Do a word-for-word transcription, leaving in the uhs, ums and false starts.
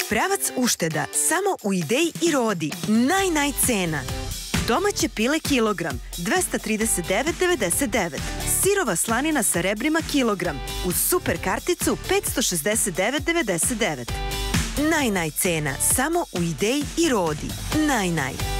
Pravac ušteda samo u Ideji i Rodi. Naj, naj cena. Domaće pile kilogram, dvesta trideset devet devedeset devet. Sirova slanina sa rebrima kilogram, uz super karticu petsto šezdeset devet devedeset devet. Naj, naj cena samo u Ideji i Rodi. Naj, naj.